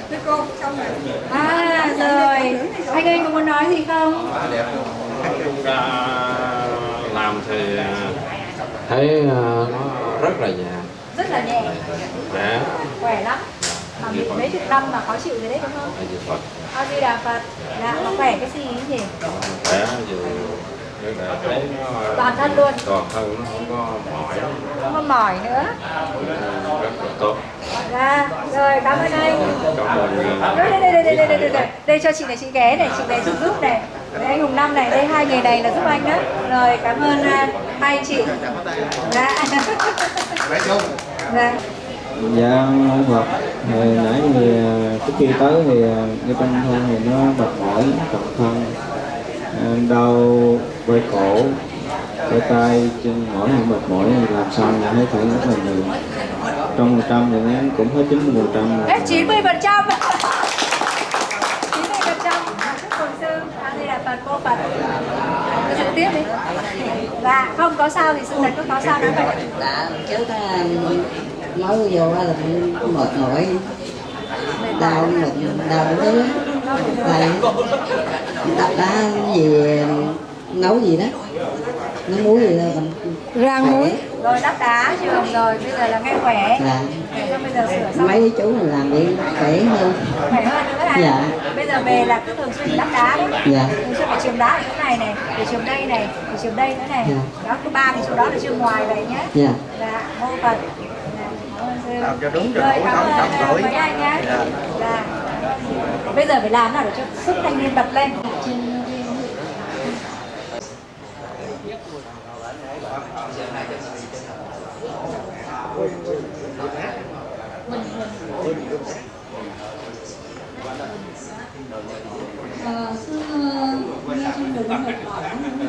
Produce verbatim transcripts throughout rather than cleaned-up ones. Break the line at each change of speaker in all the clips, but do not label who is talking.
Thưa cô, xong rồi.
À rồi, anh ơi có muốn nói gì không?
Chúng ta làm thì thấy nó rất là nhẹ.
Rất là nhẹ.
Dạ.
Khỏe lắm. Mà bị mấy chục năm mà khó chịu rồi đấy đúng không?
A Di Phật.
A Di Đà Phật. Dạ, nó khỏe cái gì nhỉ?
Khỏe vừa rất là thấy nó
toàn thân luôn.
Toàn thân nó không có mỏi.
Không có mỏi nữa.
Rất là tốt.
Dạ, rồi cảm ơn anh.
Cảm ơn.
Đây đây đây đây đây đây đây đây. Đây cho chị này chị ghé này, chị này chị giúp này. Đây anh Hùng Năm này, đây hai người này là giúp anh đó. Rồi cảm ơn uh, hai anh chị. Dạ. Dạ.
Dạ, hỏi Phật. Hồi nãy thì trước khi tới thì cái tâm thân thì nó mệt mỏi, cật thân, đau vai cổ, vai tay, chân mỏi hay mệt mỏi thì làm sao nhà thấy thở rất là nhiều. Trong một trăm thì em cũng hết chín mươi phần trăm.
Hết chín mươi phần trăm. chín mươi phần trăm. Chúc mừng sư. A Di Đà Phật, cô Phật. Cứ giữ tiếp đi. Dạ, không có sao thì sư thật không có sao nữa vậy.
Dạ, trước mới vô là mệt mỏi, đau mình đau thứ này tập đá gì nấu gì đó, nấu muối gì đó mình
rang muối rồi đắp đá trường rồi bây giờ là nghe khỏe.
Dạ.
Bây giờ sửa xong
mấy chú mình làm đi khỏe hơn,
khỏe hơn nữa hả?
Dạ.
Bây giờ về là cứ thường xuyên đắp đá đấy.
Dạ.
Thường xuyên phải trường đá ở chỗ này này, để trường đây này, để trường đây nữa này. Dạ. Đó cứ ba cái chỗ đó là trường ngoài vậy nhé.
Dạ.
Dạ, mô Phật.
Làm cho đúng cho
rồi,
đủ sống trăm tuổi.
Với anh nhé. Dạ. Dạ. Bây giờ phải làm nào để cho sức thanh niên bật lên.
Ờ, sư nghe trên đường mệt mỏi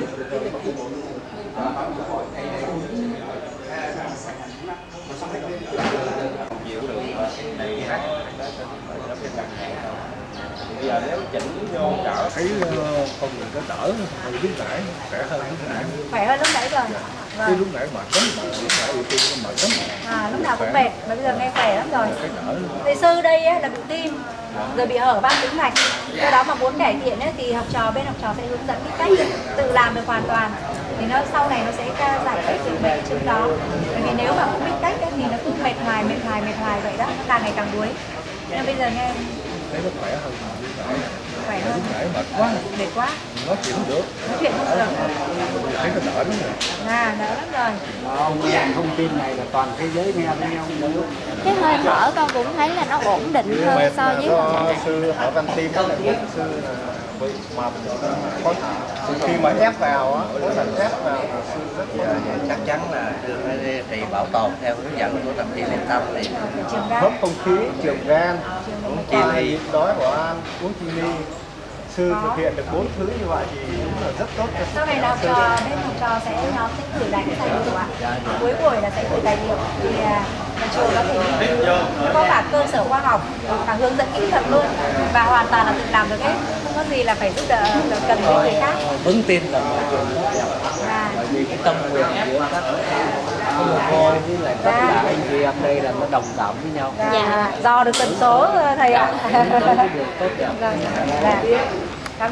bây giờ nếu chỉnh vô trở thấy con mình có đỡ hơn lúc nãy, khỏe hơn lúc nãy.
Khỏe hơn lúc nãy rồi.
Cái
Vâng.
lúc nãy mệt lắm, lúc nãy ưu tiên mệt lắm.
À, lúc nào cũng mệt, mà bây giờ nghe khỏe lắm rồi. Thầy sư đây á, là bị tim, rồi bị hở van tĩnh mạch. Do đó mà muốn cải thiện ấy, thì học trò bên học trò sẽ hướng dẫn cái cách tự làm được hoàn toàn. Thì nó sau này nó sẽ giải quyết được mấy cái chứng đó. Bởi vì nếu mà không biết cách ấy, thì nó cứ mệt hoài, mệt hoài, mệt hoài vậy đó, nó càng ngày càng đuối. Nhưng bây giờ nghe
thấy nó khỏe hơn lúc nãy.
Khỏe hơn.
Lúc nãy mệt quá.
Mệt quá.
Nói chuyện không được.
Nói chuyện không được.
Thấy nó đỡ lắm rồi.
À, đỡ lắm rồi.
Ông dàn thông tin này là toàn thế giới nghe với nhau nữa.
Cái hơi thở con cũng thấy là nó ổn định hơn so với hồi nãy.
Sư ở van tim đó là sư là bị mập, khó thở. Khi mà ép vào á, mỗi lần ép vào là sư rất là
chắc chắn là sư phải trị bảo tồn theo hướng dẫn của tập thiện Liên Tâm để
hấp không khí, trường gan, uống chi ly, đói bỏ ăn, uống chi ly. Sư thực hiện được bốn thứ như vậy thì đúng là rất tốt cho
sau này là học trò bên học trò sẽ nhóm sẽ gửi lại cái tài liệu ạ. Cuối buổi là sẽ gửi tài liệu thì nhà trường có thể nghiên cứu, có cả cơ sở khoa học, cả hướng dẫn kỹ thuật luôn và hoàn toàn là tự làm được hết, không có gì là phải giúp đỡ cần đến người khác.
vững tin là mọi người
À.
Bởi vì cái tâm nguyện giữa các cô với lại tất cả anh chị em đây là nó đồng cảm với nhau.
Dạ, do được tần số thầy ạ.
Điều tốt đẹp.
Dạ. Cảm ơn.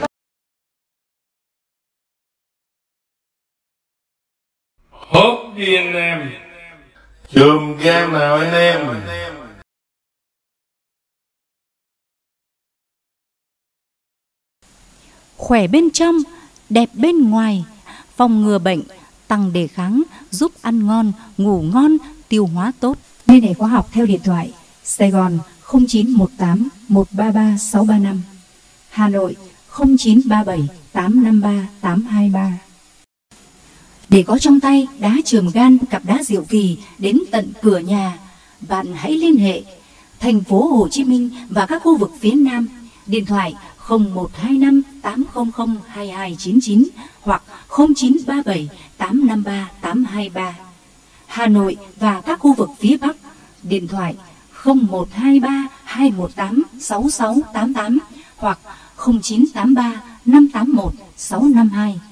Hốt đi anh em, chùm gan nào anh em.
Khỏe bên trong, đẹp bên ngoài, phòng ngừa bệnh, tăng đề kháng, giúp ăn ngon, ngủ ngon, tiêu hóa tốt. Liên hệ khóa học theo điện thoại Sài Gòn không chín một tám một ba ba sáu ba năm, Hà Nội không chín ba bảy tám năm ba tám hai ba. Để có trong tay đá trường gan, cặp đá diệu kỳ đến tận cửa nhà, bạn hãy liên hệ thành phố Hồ Chí Minh và các khu vực phía Nam. Điện thoại không một hai năm tám không không hai hai chín chín hoặc không chín ba bảy tám năm ba tám hai ba. Hà Nội và các khu vực phía Bắc, điện thoại không một hai ba hai một tám sáu sáu tám tám hoặc không chín tám ba năm tám một sáu năm hai.